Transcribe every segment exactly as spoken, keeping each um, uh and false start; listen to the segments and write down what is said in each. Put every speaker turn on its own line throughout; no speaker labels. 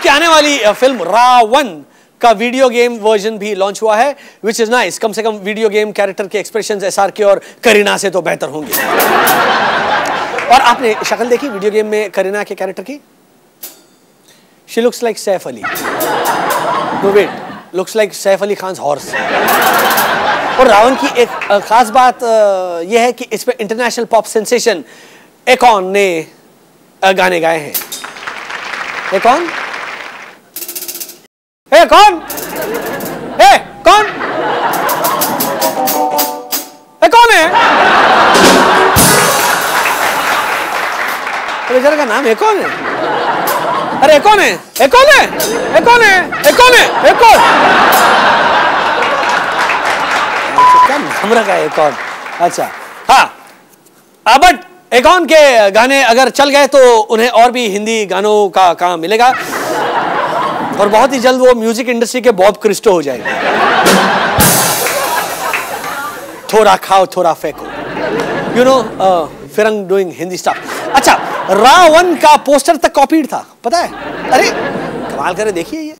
इसकी आने वाली फिल्म रावण का वीडियो गेम वर्जन भी लॉन्च हुआ है, विच इज नाइस। कम से कम वीडियो गेम कैरेक्टर के एक्सप्रेशंस एसआर के और करीना से तो बेहतर होंगे। और आपने शक्ल देखी वीडियो गेम में करीना के कैरेक्टर की? She looks like Saif Ali. No wait, looks like Saif Ali Khan horse. और रावण की एक खास बात यह है कि इस पे इंटरनेशनल पॉप सेंसेशन एकॉन ने गाने गाए हैं। एकॉन? ए कौन? ए कौन? ए कौन है? बेचारे का नाम ए कौन है? अरे ए कौन है? ए कौन है? ए कौन है? ए कौन है? ए कौन? क्या नाम रखा है ए कौन? अच्छा हाँ, बट एकॉन के गाने अगर चल गए तो उन्हें और भी हिंदी गानों का काम मिलेगा और बहुत ही जल्द वो म्यूजिक इंडस्ट्री के बॉब क्रिस्टो हो जाएंगे। थोड़ा खाओ थोड़ा फेंको, यू नो फिरंग डूइंग हिंदी स्टफ। अच्छा, रावण का पोस्टर तक कॉपीड था, पता है? अरे कमाल करे, देखिए ये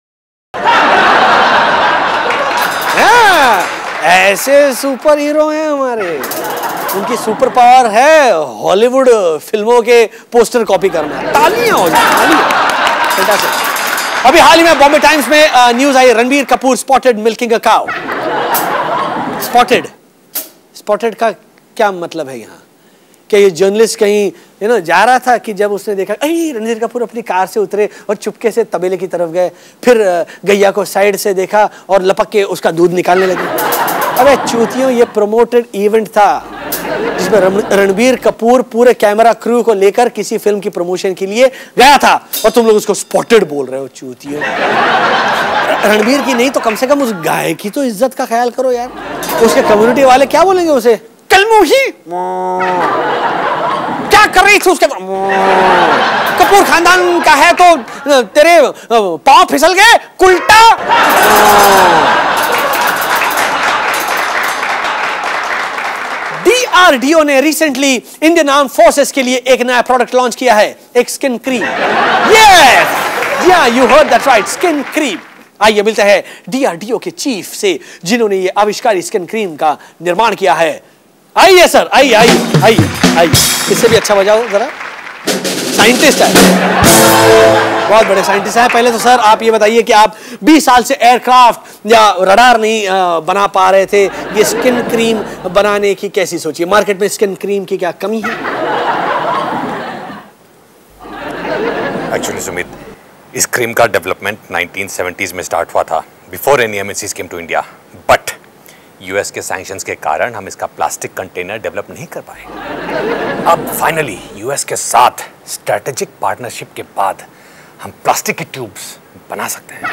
हाँ, ऐसे सुपर हीरो हैं हमारे, उनकी सुपर पावर है हॉलीवुड फिल्मों के पोस्टर कॉपी करना। तालियां हो जाए, तालियां। अभी हाल ही में बॉम्बे टाइम्स में न्यूज आई, Ranbir Kapoor spotted milking a cow. Spotted spotted का क्या मतलब है यहाँ? क्या ये जर्नलिस्ट कहीं यू नो जा रहा था कि जब उसने देखा अरे रणबीर कपूर अपनी कार से उतरे और चुपके से तबेले की तरफ गए, फिर गैया को साइड से देखा और लपक के उसका दूध निकालने लगे। अबे चूतियों, ये प्रमोटेड इवेंट था जिसमें रणबीर कपूर पूरे कैमरा क्रू को लेकर किसी फिल्म की प्रमोशन के लिए गया था और तुम लोग उसको स्पॉटेड बोल रहे हो। चूतियों, रणबीर की नहीं तो कम से कम उस गाय की तो इज्जत का ख्याल करो यार। उसके कम्युनिटी वाले क्या बोलेंगे उसे? कलमुही क्या कर रही थी उसके? कपूर खानदान का है तो तेरे पांव फिसल गए कुल्टा। डीआरडीओ ने रिसेंटली इंडियन आर्म फोर्सेस के लिए एक नया प्रोडक्ट लॉन्च किया है, एक skin cream. Yes, yeah you heard that right, skin cream. आइए मिलते हैं डीआरडीओ के चीफ से जिन्होंने ये आविष्कारी स्किन क्रीम का निर्माण किया है। आइए सर, आइए आइए आइए आइए, इससे भी अच्छा बजाओ जरा। साइंटिस्ट है, बहुत बड़े साइंटिस्ट हैं। पहले तो सर आप ये बताइए कि आप बीस साल से एयरक्राफ्ट या रडार नहीं बना पा रहे थे, ये स्किन क्रीम बनाने की कैसी सोची? मार्केट में स्किन क्रीम की क्या कमी है?
एक्चुअली सुमित, इस क्रीम का डेवलपमेंट नाइनटीन सेवेंटीज़ में स्टार्ट हुआ था, before any MNCs came to India. But US के सैंक्शंस के कारण हम इसका प्लास्टिक कंटेनर डेवलप नहीं कर पाए। अब फाइनली यूएस के साथ स्ट्रेटेजिक पार्टनरशिप के बाद हम प्लास्टिक की ट्यूब्स बना सकते हैं।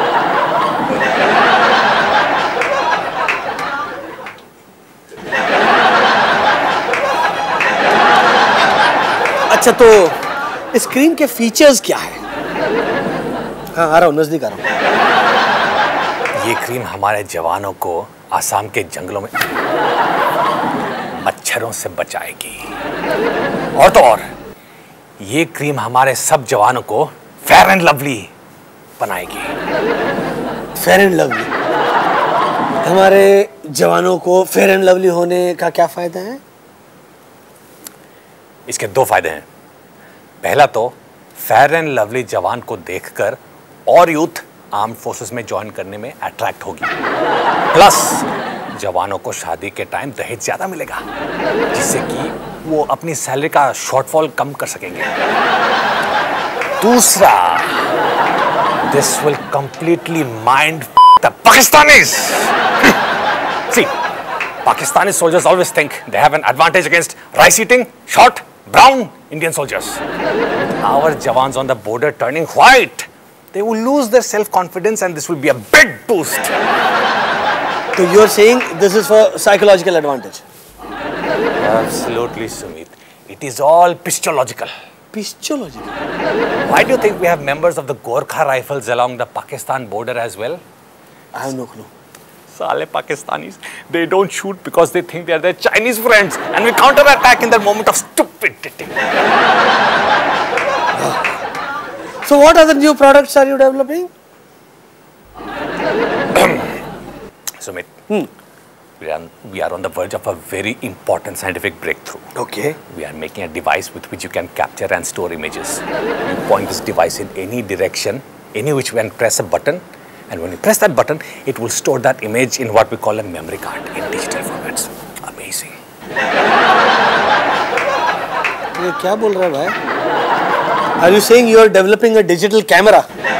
अच्छा, तो इस क्रीम के फीचर्स क्या है? हाँ आ रहा हूँ, नजदीक आ रहा हूँ।
ये क्रीम हमारे जवानों को आसाम के जंगलों में मच्छरों से बचाएगी। और तो और ये क्रीम हमारे सब जवानों को फेयर एंड लवली बनाएगी।
Fair and lovely? हमारे जवानों को फेयर एंड लवली होने का क्या फायदा है?
इसके दो फायदे हैं। पहला तो फेयर एंड लवली जवान को देखकर और यूथ आर्म फोर्सेस में ज्वाइन करने में अट्रैक्ट होगी। प्लस जवानों को शादी के टाइम दहेज ज्यादा मिलेगा, जिससे कि वो अपनी सैलरी का शॉर्टफॉल कम कर सकेंगे। दूसरा, this will completely mind the Pakistanis. See, Pakistani soldiers always think they have an advantage against rice-eating, short, brown Indian soldiers. Our jawans on the border turning white, they will lose their self-confidence and this will be a big boost.
So you're saying this is for psychological advantage?
Absolutely, Sumit. It is all pistological.
Pistological?
Why do you think we have members of the Gorkha Rifles along the Pakistan border as well?
I have no clue.
Sale Pakistanis, they don't shoot because they think they are their Chinese friends and we counter-attack in their moment of stupidity.
So what other new products are you developing?
Sumit,
Hmm.
we are, we are on the verge of a very important scientific breakthrough.
Okay.
We are making a device with which you can capture and store images. You point this device in any direction, any which way, and press a button. And when you press that button, it will store that image in what we call a memory card in digital formats. Amazing.
ये क्या बोल रहा है भाई? Are you saying you are developing a digital camera?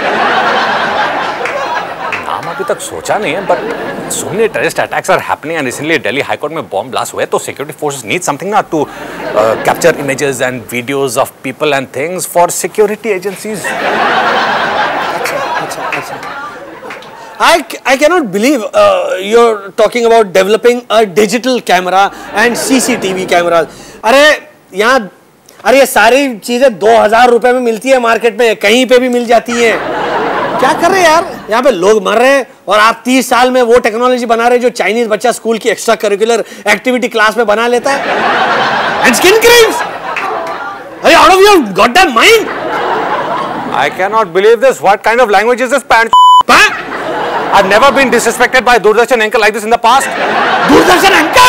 नाम अभी तक सोचा नहीं है, but so many terrorist attacks are happening, and recently Delhi High Court में bomb blast हुए, तो security forces need something now to uh, capture images and videos of people and things for security agencies.
अच्छा अच्छा अच्छा. I, I cannot believe uh, you're talking about developing a digital camera and C C T V cameras. अरे यहाँ अरे ये सारी चीजें दो हजार रुपए में मिलती है मार्केट में, कहीं पे भी मिल जाती है. क्या कर रहे हैं यार? यहाँ पे लोग मर रहे हैं और आप तीस साल में वो टेक्नोलॉजी बना रहे हैं जो चाइनीज बच्चा स्कूल की एक्स्ट्रा करिकुलर एक्टिविटी क्लास में बना लेता है. And skin creams. अरे out of your goddamn mind.
I cannot believe this. What kind of language is this, pant? I've never been disrespected by a Doordarshan anchor like this in the past.
Doordarshan anchor?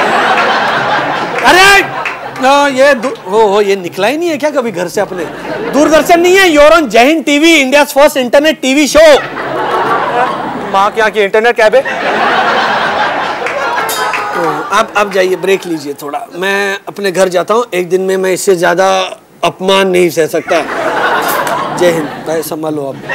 अरे आ, ये वो हो ये निकला ही नहीं है क्या कभी घर से अपने? दूरदर्शन नहीं है, you're on Jai Hind TV, India's first internet TV show.
माँ क्या की इंटरनेट क्या है?
आप आप जाइए, ब्रेक लीजिए थोड़ा. मैं अपने घर जाता हूँ. एक दिन में मैं इससे ज्यादा अपमान नहीं सह सकता. जय हिंद. भाई संभालो आप.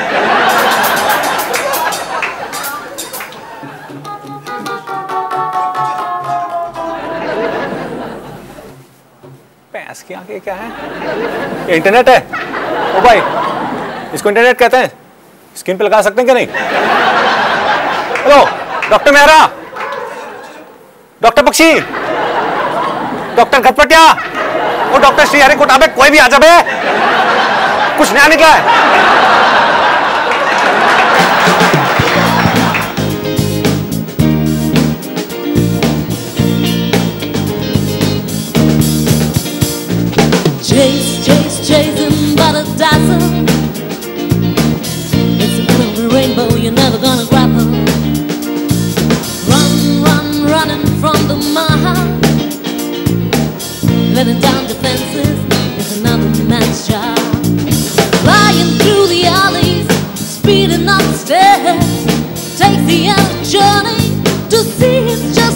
पैस की आंखें क्या है? ये इंटरनेट है. ओ भाई, इसको इंटरनेट कहते हैं. स्क्रीन पे लगा सकते हैं क्या नहीं? Hello doctor Mehra, doctor Bakshi, doctor Ghatpatiya, ओ डॉक्टर श्री हरि कोटाबे, कोई भी आ जाबे. कुछ नया निकला है.
Chase, chase, chasing by the dazzle. It's a bit of a rainbow, you're never gonna grab her. Run, run, running from the mind. Letting down defenses is another man's job. Flying through the alleys, speeding up the stairs. Takes the end journey to see his journey.